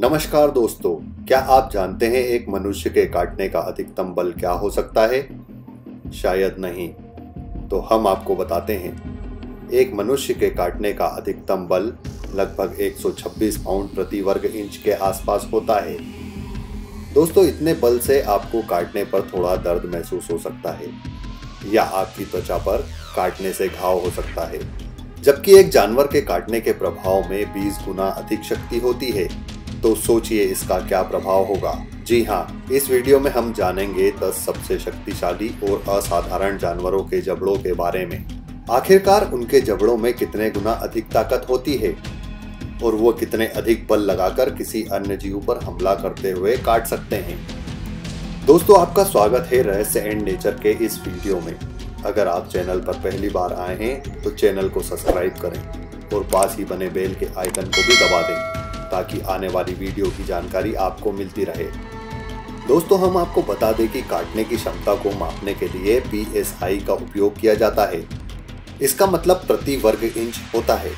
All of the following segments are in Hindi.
नमस्कार दोस्तों, क्या आप जानते हैं एक मनुष्य के काटने का अधिकतम बल क्या हो सकता है? शायद नहीं, तो हम आपको बताते हैं। एक मनुष्य के काटने का अधिकतम बल लगभग 126 पाउंड प्रति वर्ग इंच के आसपास होता है। दोस्तों, इतने बल से आपको काटने पर थोड़ा दर्द महसूस हो सकता है या आपकी त्वचा पर काटने से घाव हो सकता है, जबकि एक जानवर के काटने के प्रभाव में 20 गुना अधिक शक्ति होती है। तो सोचिए इसका क्या प्रभाव होगा। जी हाँ, इस वीडियो में हम जानेंगे 10 सबसे शक्तिशाली और असाधारण जानवरों के जबड़ों के बारे में। आखिरकार उनके जबड़ों में कितने गुना अधिक ताकत होती है और वो कितने अधिक बल लगाकर किसी अन्य जीव पर हमला करते हुए काट सकते हैं। दोस्तों, आपका स्वागत है रहस्य एंड नेचर के इस वीडियो में। अगर आप चैनल पर पहली बार आए हैं तो चैनल को सब्सक्राइब करें और पास ही बने बेल के आइकन को भी दबा दें ताकि आने वाली वीडियो की जानकारी आपको मिलती रहे। दोस्तों, हम आपको बता दें कि काटने की क्षमता को मापने के लिए PSI का उपयोग किया जाता है। इसका मतलब प्रति वर्ग इंच होता है।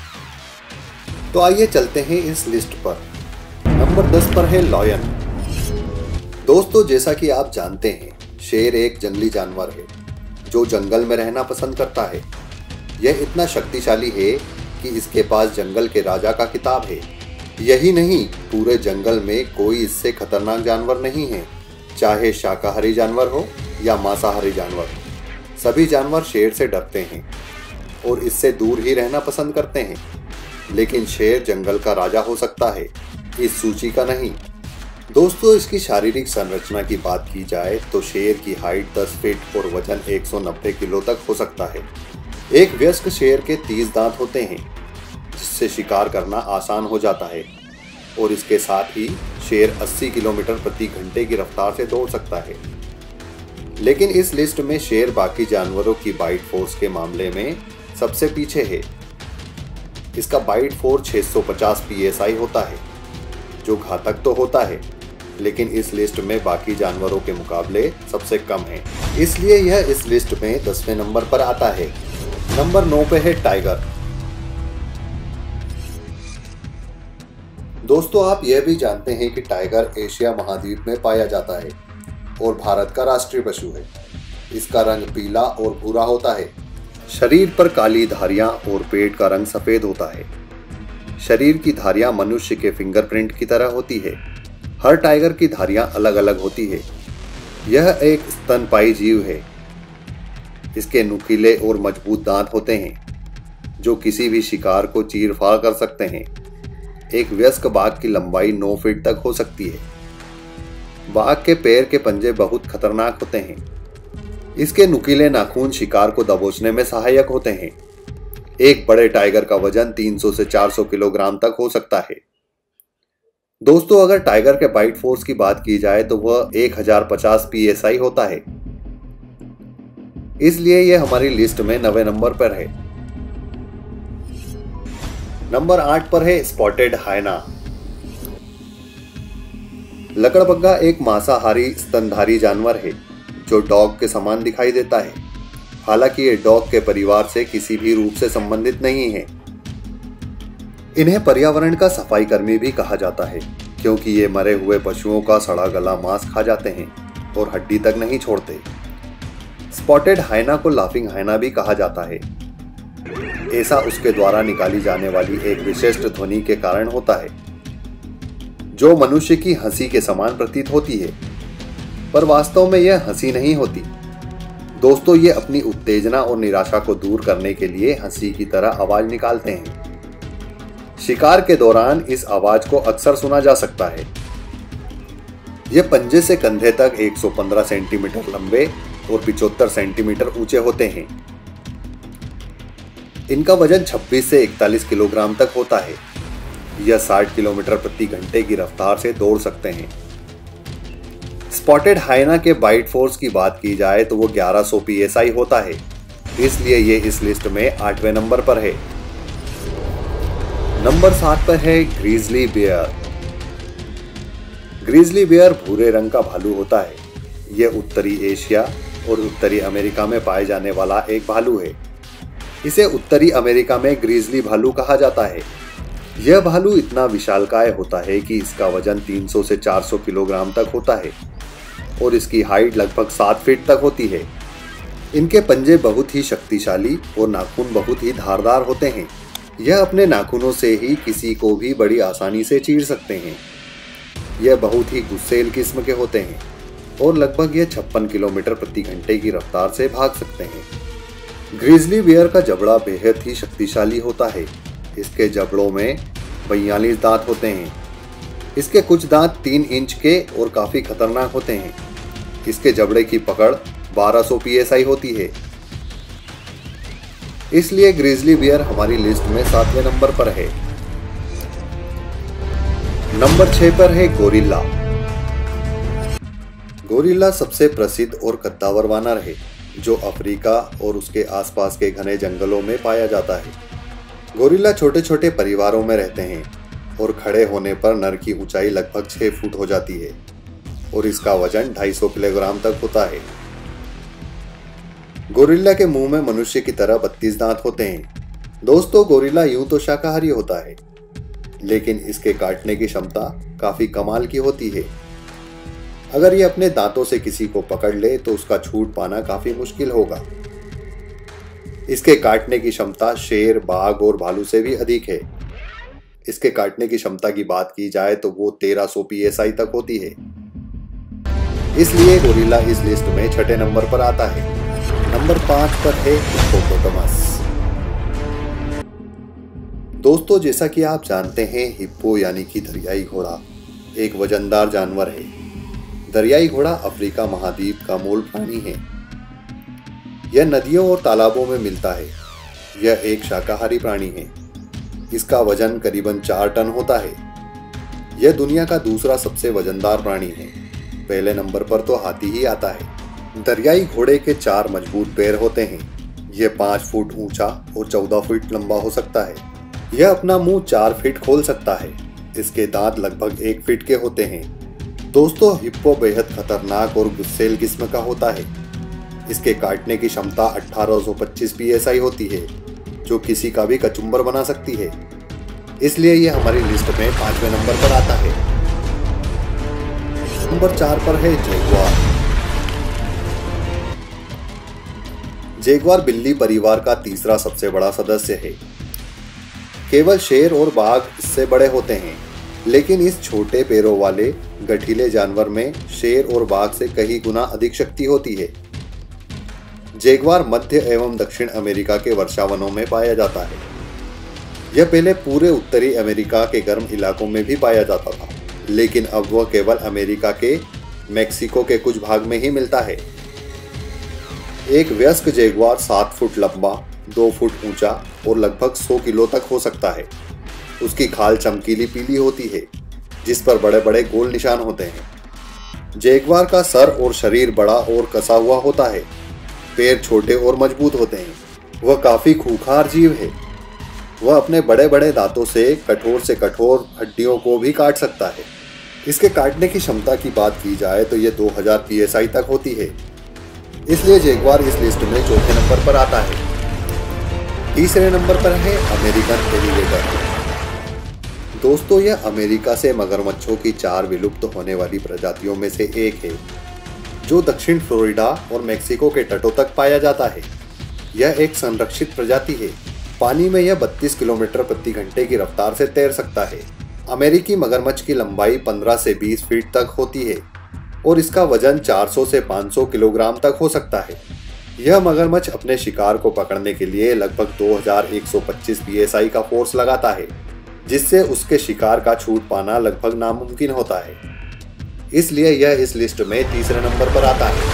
तो आइए चलते हैं इस लिस्ट पर। नंबर 10 पर है लॉयन। दोस्तों, जैसा कि आप जानते हैं, शेर एक जंगली जानवर है जो जंगल में रहना पसंद करता है। यह इतना शक्तिशाली है कि इसके पास जंगल के राजा का खिताब है। यही नहीं, पूरे जंगल में कोई इससे खतरनाक जानवर नहीं है, चाहे शाकाहारी जानवर हो या मांसाहारी जानवर। सभी जानवर शेर से डरते हैं और इससे दूर ही रहना पसंद करते हैं। लेकिन शेर जंगल का राजा हो सकता है, इस सूची का नहीं। दोस्तों, इसकी शारीरिक संरचना की बात की जाए तो शेर की हाइट 10 फीट और वजन 190 किलो तक हो सकता है। एक वयस्क शेर के 30 दांत होते हैं, जिससे शिकार करना आसान हो जाता है और इसके साथ ही शेर 80 किलोमीटर प्रति घंटे की रफ्तार से दौड़ सकता है। लेकिन इस लिस्ट में शेर बाकी जानवरों की बाइट फोर्स के मामले में सबसे पीछे है। इसका बाइट फोर्स 650 PSI होता है, जो घातक तो होता है, लेकिन इस लिस्ट में बाकी जानवरों के मुकाबले सबसे कम है, इसलिए यह इस लिस्ट में 10वें नंबर पर आता है। नंबर 9 पे है टाइगर। दोस्तों, आप यह भी जानते हैं कि टाइगर एशिया महाद्वीप में पाया जाता है और भारत का राष्ट्रीय पशु है। इसका रंग पीला और भूरा होता है। शरीर पर काली धारियां और पेट का रंग सफेद होता है। शरीर की धारियां मनुष्य के फिंगरप्रिंट की तरह होती है। हर टाइगर की धारियां अलग अलग होती है। यह एक स्तनपायी जीव है। इसके नुकीले और मजबूत दांत होते हैं जो किसी भी शिकार को चीर फाड़ कर सकते हैं। एक वयस्क बाघ की लंबाई 9 फीट तक हो सकती है। बाघ के पैर के पंजे बहुत खतरनाक होते हैं। इसके नुकीले नाखून शिकार को दबोचने में सहायक होते हैं। एक बड़े टाइगर का वजन 300 से 400 किलोग्राम तक हो सकता है। दोस्तों, अगर टाइगर के बाइट फोर्स की बात की जाए तो वह 1050 PSI होता है, इसलिए यह हमारी लिस्ट में 9वें नंबर पर है। नंबर 8 पर है स्पॉटेड हायना। लकड़बग्गा एक मांसाहारी स्तनधारी जानवर है जो डॉग के समान दिखाई देता है। हालांकि ये डॉग के परिवार से किसी भी रूप से संबंधित नहीं है। इन्हें पर्यावरण का सफाई कर्मी भी कहा जाता है, क्योंकि ये मरे हुए पशुओं का सड़ा गला मांस खा जाते हैं और हड्डी तक नहीं छोड़ते। स्पॉटेड हायना को लाफिंग हायना भी कहा जाता है। ऐसा उसके द्वारा निकाली जाने वाली एक विशिष्ट ध्वनि के कारण होता है, जो मनुष्य की हंसी के समान प्रतीत होती है, पर वास्तव में यह हंसी नहीं होती। दोस्तों, ये अपनी उत्तेजना और निराशा को दूर करने के लिए हंसी की तरह आवाज निकालते हैं। शिकार के दौरान इस आवाज को अक्सर सुना जा सकता है। यह पंजे से कंधे तक 115 सेंटीमीटर लंबे और 75 सेंटीमीटर ऊंचे होते हैं। इनका वजन 26 से 41 किलोग्राम तक होता है। यह 60 किलोमीटर प्रति घंटे की रफ्तार से दौड़ सकते हैं। स्पॉटेड हायना के बाइट फोर्स की बात की जाए तो वो 1100 PSI होता है, इसलिए ये इस लिस्ट में 8वें नंबर पर है। नंबर 7 पर है ग्रीजली बेयर। ग्रीजली बेयर भूरे रंग का भालू होता है। यह उत्तरी एशिया और उत्तरी अमेरिका में पाए जाने वाला एक भालू है। इसे उत्तरी अमेरिका में ग्रीजली भालू कहा जाता है। यह भालू इतना विशालकाय होता है कि इसका वजन 300 से 400 किलोग्राम तक होता है और इसकी हाइट लगभग 7 फीट तक होती है। इनके पंजे बहुत ही शक्तिशाली और नाखून बहुत ही धारदार होते हैं। यह अपने नाखूनों से ही किसी को भी बड़ी आसानी से चीर सकते हैं। यह बहुत ही गुस्सैल किस्म के होते हैं और लगभग यह 56 किलोमीटर प्रति घंटे की रफ्तार से भाग सकते हैं। ग्रिजली बियर का जबड़ा बेहद ही शक्तिशाली होता है। इसके जबड़ों में 42 दांत होते हैं। इसके कुछ दांत 3 इंच के और काफी खतरनाक होते हैं। इसके जबड़े की पकड़ 1200 psi होती है। इसलिए ग्रिजली बियर हमारी लिस्ट में 7वें नंबर पर है। नंबर 6 पर है गोरिल्ला। गोरिल्ला सबसे प्रसिद्ध और कद्दावर वानर है जो अफ्रीका और उसके आसपास के घने जंगलों में पाया जाता है। गोरिल्ला छोटे छोटे परिवारों में रहते हैं और खड़े होने पर नर की ऊंचाई लगभग 6 फुट हो जाती है और इसका वजन 250 किलोग्राम तक होता है। गोरिल्ला के मुंह में मनुष्य की तरह 32 दांत होते हैं। दोस्तों, गोरिल्ला यूं तो शाकाहारी होता है, लेकिन इसके काटने की क्षमता काफी कमाल की होती है। अगर ये अपने दांतों से किसी को पकड़ ले तो उसका छूट पाना काफी मुश्किल होगा। इसके काटने की क्षमता शेर, बाघ और भालू से भी अधिक है। इसके काटने की क्षमता की बात की जाए तो वो 1300 psi तक होती है। इसलिए गोरिल्ला इस लिस्ट में 6ठे नंबर पर आता है। नंबर 5 पर है हिप्पोपोटामस। दोस्तों, जैसा कि आप जानते हैं, हिप्पो यानी कि दरियाई घोड़ा एक वजनदार जानवर है। दरियाई घोड़ा अफ्रीका महाद्वीप का मूल प्राणी है। यह नदियों और तालाबों में मिलता है। यह एक शाकाहारी प्राणी है। इसका वजन करीबन 4 टन होता है। यह दुनिया का दूसरा सबसे वजनदार प्राणी है। पहले नंबर पर तो हाथी ही आता है। दरियाई घोड़े के 4 मजबूत पैर होते हैं। यह 5 फुट ऊंचा और 14 फीट लंबा हो सकता है। यह अपना मुंह 4 फीट खोल सकता है। इसके दांत लगभग 1 फीट के होते हैं। दोस्तों, हिप्पो बेहद खतरनाक और गुस्सैल किस्म का होता है। इसके काटने की क्षमता 1825 psi होती है, जो किसी का भी कचुम्बर बना सकती है। इसलिए यह हमारी लिस्ट में 5वें नंबर पर आता है। नंबर 4 पर है जैगुआर। जैगुआर बिल्ली परिवार का तीसरा सबसे बड़ा सदस्य है। केवल शेर और बाघ इससे बड़े होते हैं, लेकिन इस छोटे पैरों वाले गठीले जानवर में शेर और बाघ से कई गुना अधिक शक्ति होती है। जैगुआर मध्य एवं दक्षिण अमेरिका के वर्षावनों में पाया जाता है। यह पहले पूरे उत्तरी अमेरिका के गर्म इलाकों में भी पाया जाता था, लेकिन अब वह केवल अमेरिका के मेक्सिको के कुछ भाग में ही मिलता है। एक वयस्क जैगुआर 7 फुट लंबा, 2 फुट ऊंचा और लगभग 100 किलो तक हो सकता है। उसकी खाल चमकीली पीली होती है, जिस पर बड़े बड़े गोल निशान होते हैं। जैगुआर का सर और शरीर बड़ा और कसा हुआ होता है। पैर छोटे और मजबूत होते हैं। वह काफी खूंखार जीव है। वह अपने बड़े बड़े दांतों से कठोर हड्डियों को भी काट सकता है। इसके काटने की क्षमता की बात की जाए तो यह 2000 psi तक होती है। इसलिए जैगुआर इस लिस्ट में 4थे नंबर पर आता है। तीसरे नंबर पर है अमेरिकन एलिगेटर। दोस्तों, यह अमेरिका से मगरमच्छों की 4 विलुप्त होने वाली प्रजातियों में से एक है, जो दक्षिण फ्लोरिडा और मेक्सिको के तटों तक पाया जाता है। यह एक संरक्षित प्रजाति है। पानी में यह 32 किलोमीटर प्रति घंटे की रफ्तार से तैर सकता है। अमेरिकी मगरमच्छ की लंबाई 15 से 20 फीट तक होती है और इसका वजन 400 से 500 किलोग्राम तक हो सकता है। यह मगरमच्छ अपने शिकार को पकड़ने के लिए लगभग 2125 psi का फोर्स लगाता है, जिससे उसके शिकार का छूट पाना लगभग नामुमकिन होता है। इसलिए यह इस लिस्ट में तीसरे नंबर पर आता है।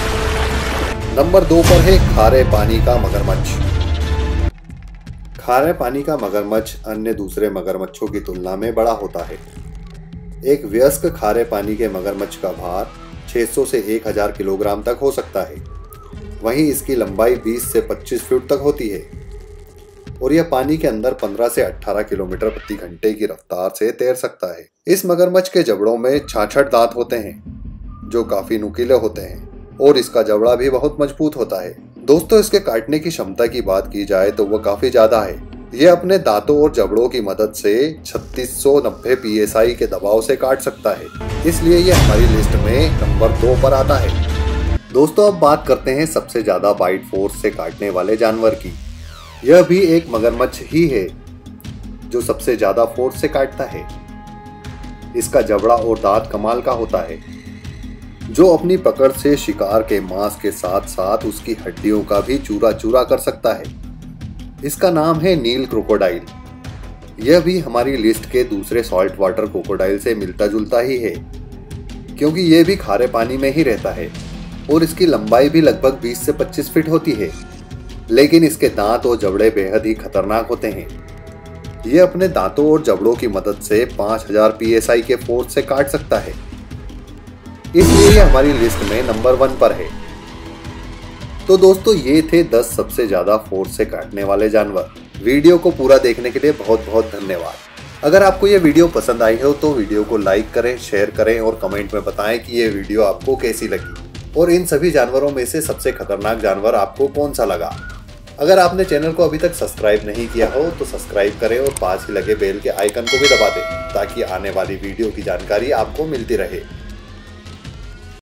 नंबर 2 पर है खारे पानी का मगरमच्छ। खारे पानी का मगरमच्छ अन्य दूसरे मगरमच्छों की तुलना में बड़ा होता है। एक वयस्क खारे पानी के मगरमच्छ का भार 600 से 1000 किलोग्राम तक हो सकता है। वहीं इसकी लंबाई 20 से 25 फीट तक होती है और यह पानी के अंदर 15 से 18 किलोमीटर प्रति घंटे की रफ्तार से तैर सकता है। इस मगरमच्छ के जबड़ों में 66 दांत होते हैं, जो काफी नुकीले होते हैं और इसका जबड़ा भी बहुत मजबूत होता है। दोस्तों, इसके काटने की क्षमता की बात की जाए तो वह काफी ज्यादा है। ये अपने दांतों और जबड़ों की मदद से 3690 psi के दबाव से काट सकता है, इसलिए ये हमारी लिस्ट में नंबर 2 पर आता है। दोस्तों अब बात करते हैं सबसे ज्यादा बाइट फोर्स से काटने वाले जानवर की। यह भी एक मगरमच्छ ही है जो सबसे ज्यादा फोर्स से काटता है। इसका जबड़ा और दांत कमाल का होता है, जो अपनी पकड़ से शिकार के मांस के साथ साथ उसकी हड्डियों का भी चूरा चूरा कर सकता है। इसका नाम है नील क्रोकोडाइल। यह भी हमारी लिस्ट के दूसरे सॉल्ट वाटर क्रोकोडाइल से मिलता जुलता ही है, क्योंकि यह भी खारे पानी में ही रहता है और इसकी लंबाई भी लगभग 20 से 25 फीट होती है। लेकिन इसके दांत और जबड़े बेहद ही खतरनाक होते हैं। यह अपने दांतों और जबड़ों की मदद से 5000 psi के फोर्स से काट सकता है, इसलिए यह हमारी लिस्ट में नंबर 1 पर है। तो दोस्तों ये थे 10 सबसे ज्यादा फोर्स से काटने वाले जानवर। वीडियो को पूरा देखने के लिए बहुत बहुत धन्यवाद। अगर आपको ये वीडियो पसंद आई हो तो वीडियो को लाइक करें, शेयर करें और कमेंट में बताएं कि ये वीडियो आपको कैसी लगी और इन सभी जानवरों में से सबसे खतरनाक जानवर आपको कौन सा लगा। अगर आपने चैनल को अभी तक सब्सक्राइब नहीं किया हो तो सब्सक्राइब करें और पास ही लगे बेल के आइकन को भी दबा दें ताकि आने वाली वीडियो की जानकारी आपको मिलती रहे।